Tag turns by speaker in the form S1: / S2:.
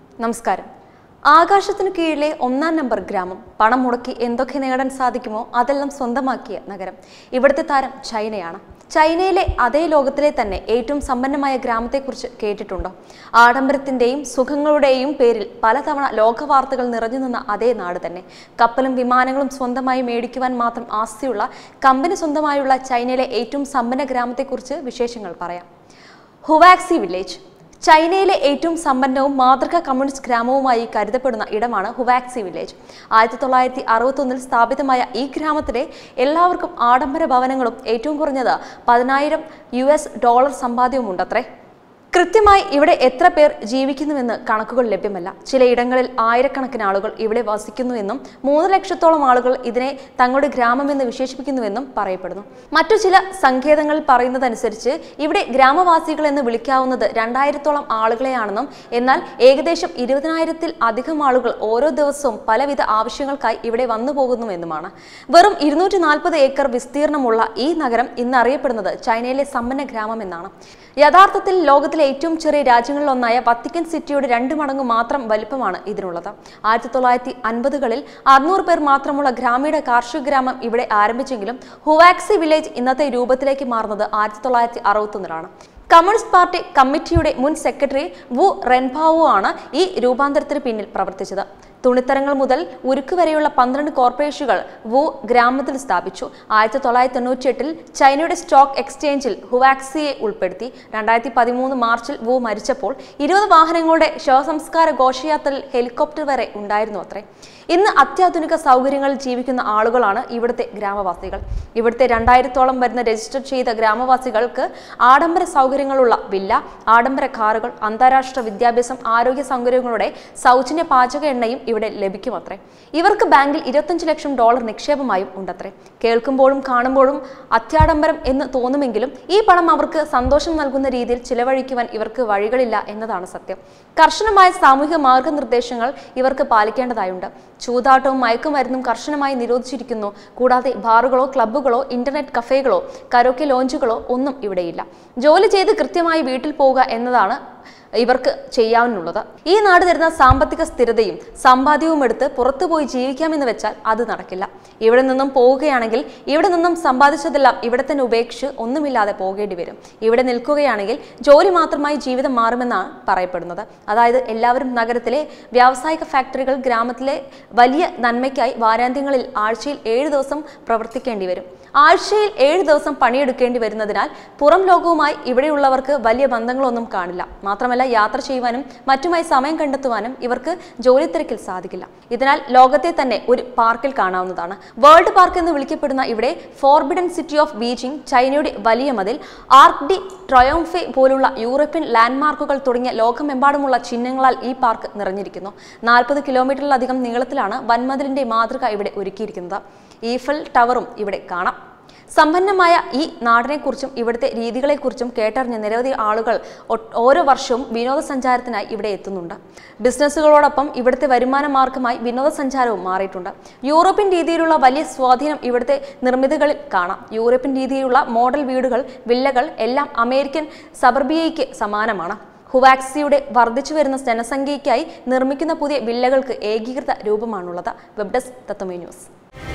S1: നമസ്കാരം. ആകാശത്തിന് കീഴിലെ ഒന്നാം നമ്പർ ഗ്രാമം, പണം മുടക്കി എന്തൊക്കെ നേടാൻ സാധിക്കുമോ അതെല്ലാം സ്വന്തമാക്കിയ നഗരം. ഇവിടുത്തെ താരം ചൈനയാണ്. ചൈനയിലെ അതേ ലോകത്തിലെ തന്നെ ഏറ്റവും സമ്പന്നമായ ഗ്രാമത്തെക്കുറിച്ച് കേട്ടിട്ടുണ്ടോ? ആഡംബരത്തിന്റെയും സുഖങ്ങളുടെയും പേരിൽ പലതവണ ലോകവാർത്തകൾ നിറഞ്ഞു നിന്ന അതേ നാട് തന്നെ. കപ്പലും വിമാനങ്ങളും സ്വന്തമായി മേടിക്കുവാൻ മാത്രം ആസ്തിയുള്ള, കമ്പനി സ്വന്തമായുള്ള ചൈനയിലെ ഏറ്റവും സമ്പന്ന ഗ്രാമത്തെക്കുറിച്ച് വിശേഷങ്ങൾ പറയാം. Huaxi village. ചൈനയിലെ ഏറ്റവും സമ്പന്നവും മാതൃകാ കമ്മ്യൂണിസ്റ്റ് ഗ്രാമവുമായി കരുതപ്പെടുന്ന ഇടമാണ് ഹുവാക്സി വില്ലേജ്. 1961 സ്ഥാപിതമായ ഈ ഗ്രാമത്തിലെ എല്ലാവർക്കും ആഡംബര ഭവനങ്ങളും ഏറ്റവും കുറഞ്ഞത് $10,000 സമ്പാദ്യവുമുണ്ടത്രേ. കൃത്യമായി ഇവിടെ എത്ര പേർ ജീവിക്കുന്നുവെന്ന് കണക്കുകൾ ലഭ്യമല്ല. ചിലയിടങ്ങളിൽ ആയിരക്കണക്കിന് ആളുകൾ ഇവിടെ വസിക്കുന്നുവെന്നും 3 ലക്ഷത്തോളം ആളുകൾ ഇതിനെ തങ്ങളുടെ ഗ്രാമമെന്ന് വിശേഷിപ്പിക്കുന്നുവെന്നും പറയപ്പെടുന്നു. മറ്റു ചില സങ്കേതങ്ങളിൽ പറയുന്നതനുസരിച്ച് ഇവിടെ ഗ്രാമവാസികൾ എന്ന് വിളിക്കാവുന്നത് 2000-ഓളം ആളുകളെയാണെന്നും എന്നാൽ ഏകദേശം 20,000-ൽ അധികം ആളുകൾ ഓരോ ദിവസവും പലവിധ ആവശ്യങ്ങൾക്കായി ഇവിടെ വന്നു പോകുന്നുവെന്നുമാണ്. വെറും 240 ഏക്കർ വിസ്തീർണമുള്ള ഈ നഗരം ഇന്ന് അറിയപ്പെടുന്നത് ചൈനയിലെ സമ്പന്ന ഗ്രാമം എന്നാണ്. യഥാർത്ഥത്തിൽ ലോകത്തിലെ ഏറ്റവും ചെറിയ രാജ്യങ്ങളിലൊന്നായ വത്തിക്കൻ സിറ്റിയുടെ 2 മടങ്ങ് മാത്രം വലിപ്പമാണ് ഇതിനുള്ളത്. 1950-കളിൽ 600 പേർ മാത്രമുള്ള ഗ്രാമീണ കാർഷിക ഗ്രാമം ഇവിടെ ആരംഭിച്ചെങ്കിലും ഹുവാക്സി വില്ലേജ് ഇന്നത്തെ രൂപത്തിലേക്ക് മാറുന്നത് 1961-ലാണ്. കമ്മ്യൂണിസ്റ്റ് പാർട്ടി കമ്മിറ്റിയുടെ മുൻ സെക്രട്ടറി വു റെൻബാവോ ആണ് ഈ രൂപാന്തരത്തിന് പിന്നിൽ പ്രവർത്തിച്ചത്. തുണിത്തരങ്ങൾ മുതൽ ഉരുക്ക് വരെയുള്ള 12 കോർപ്പറേഷനുകൾ വു ഗ്രാമത്തിൽ സ്ഥാപിച്ചു. 1998-ൽ ചൈനയുടെ സ്റ്റോക്ക് എക്സ്ചേഞ്ചിൽ ഹുവാക്സിയെ ഉൾപ്പെടുത്തി. 2013 മാർച്ചിൽ വു മരിച്ചപ്പോൾ 20 വാഹനങ്ങളുടെ ശവസംസ്കാര ഘോഷയാത്രയിൽ ഹെലികോപ്റ്റർ വരെ ഉണ്ടായിരുന്നു അത്രേ. ഇന്ന് അത്യാധുനിക സൗകര്യങ്ങളിൽ ജീവിക്കുന്ന ആളുകളാണ് ഇവിടുത്തെ ഗ്രാമവാസികൾ. ഇവിടുത്തെ 2000-ഓളം വരുന്ന രജിസ്റ്റർ ചെയ്ത ഗ്രാമവാസികൾക്ക് ആഡംബര സൗകര്യങ്ങളുള്ള വില്ല, ആഡംബര കാറുകൾ, അന്താരാഷ്ട്ര വിദ്യാഭ്യാസം, ആരോഗ്യ സൗകര്യങ്ങളുടെ സൗജന്യ പാചക എണ്ണയും ഇവിടെ ലഭിക്കുമത്രേ. ഇവർക്ക് ബാങ്കിൽ $25 ലക്ഷം നിക്ഷേപമായും ഉണ്ടത്രേ. കേൾക്കുമ്പോഴും കാണുമ്പോഴും അത്യാഡംബരം എന്ന് തോന്നുമെങ്കിലും ഈ പണം അവർക്ക് സന്തോഷം നൽകുന്ന രീതിയിൽ ചിലവഴിക്കുവാൻ ഇവർക്ക് വഴികളില്ല എന്നതാണ് സത്യം. കർശനമായ സാമൂഹിക മാർഗനിർദ്ദേശങ്ങൾ ഇവർക്ക് പാലിക്കേണ്ടതായുണ്ട്. ചൂതാട്ടവും മയക്കുമരുന്നും കർശനമായി നിരോധിച്ചിരിക്കുന്നു. കൂടാതെ ബാറുകളോ ക്ലബ്ബുകളോ ഇന്റർനെറ്റ് കഫേകളോ കരോക്കെ ലോഞ്ചുകളോ ഒന്നും ഇവിടെയില്ല. ജോലി ചെയ്ത് കൃത്യമായി വീട്ടിൽ പോവുക എന്നതാണ് ഇവർക്ക് ചെയ്യാനുള്ളത്. ഈ നാട് തരുന്ന സാമ്പത്തിക സ്ഥിരതയും സമ്പാദ്യവും എടുത്ത് പുറത്തുപോയി ജീവിക്കാമെന്ന് വെച്ചാൽ അത് നടക്കില്ല. ഇവിടെ നിന്നും പോവുകയാണെങ്കിൽ ഇവിടെ നിന്നും സമ്പാദിച്ചതെല്ലാം ഇവിടെ തന്നെ ഉപേക്ഷിച്ച് ഒന്നുമില്ലാതെ പോകേണ്ടി വരും. ഇവിടെ നിൽക്കുകയാണെങ്കിൽ ജോലി മാത്രമായി ജീവിതം മാറുമെന്നാണ് പറയപ്പെടുന്നത്. അതായത് എല്ലാവരും നഗരത്തിലെ വ്യാവസായിക ഫാക്ടറികൾ ഗ്രാമത്തിലെ വലിയ നന്മയ്ക്കായി വാരാന്ത്യങ്ങളിൽ ആഴ്ചയിൽ 7 ദിവസം പ്രവർത്തിക്കേണ്ടി വരും. ആഴ്ചയിൽ 7 ദിവസം പണിയെടുക്കേണ്ടി വരുന്നതിനാൽ പുറം ലോകവുമായി ഇവിടെയുള്ളവർക്ക് വലിയ ബന്ധങ്ങളൊന്നും കാണില്ല. മാത്രമല്ല യാത്ര ചെയ്യുവാനും മറ്റുമായി സമയം കണ്ടെത്തുവാനും ഇവർക്ക് ജോലി തിരക്കിൽ സാധിക്കില്ല. ഇതിനാൽ ലോകത്തെ തന്നെ ഒരു പാർക്കിൽ കാണാവുന്നതാണ്. വേൾഡ് പാർക്ക് എന്ന് വിളിക്കപ്പെടുന്ന ഇവിടെ ഫോർബിഡൻ സിറ്റി ഓഫ് ബീജിംഗ്, ചൈനയുടെ വലിയ മതിൽ, ആർക്ക് ഡി ട്രയോംഫെ പോലുള്ള യൂറോപ്യൻ ലാൻഡ്മാർക്കുകൾ തുടങ്ങിയ ലോകമെമ്പാടുമുള്ള ചിഹ്നങ്ങളാൽ ഈ പാർക്ക് നിറഞ്ഞിരിക്കുന്നു. 40 കിലോമീറ്ററിലധികം നീളത്തിലാണ് വൻമതിലിന്റെ മാതൃക ഇവിടെ ഒരുക്കിയിരിക്കുന്നത്. ഈഫൽ ടവറും ഇവിടെ കാണാം. സമ്പന്നമായ ഈ നാടിനെക്കുറിച്ചും ഇവിടുത്തെ രീതികളെക്കുറിച്ചും കേട്ടറിഞ്ഞ നിരവധി ആളുകൾ ഓരോ വർഷവും വിനോദസഞ്ചാരത്തിനായി ഇവിടെ എത്തുന്നുണ്ട്. ബിസിനസ്സുകളോടൊപ്പം ഇവിടുത്തെ വരുമാന മാർഗമായി വിനോദസഞ്ചാരവും മാറിയിട്ടുണ്ട്. യൂറോപ്യൻ രീതിയിലുള്ള വലിയ സ്വാധീനം ഇവിടുത്തെ നിർമ്മിതികളിൽ കാണാം. യൂറോപ്യൻ രീതിയിലുള്ള മോഡൽ വീടുകൾ, വില്ലകൾ എല്ലാം അമേരിക്കൻ സബർബിയയ്ക്ക് സമാനമാണ്. ഹുവാക്സിയുടെ വർദ്ധിച്ചു വരുന്ന ജനസംഖ്യയ്ക്കായി നിർമ്മിക്കുന്ന പുതിയ വില്ലകൾക്ക് ഏകീകൃത രൂപമാണുള്ളത്. Web desk Tatwamayi news.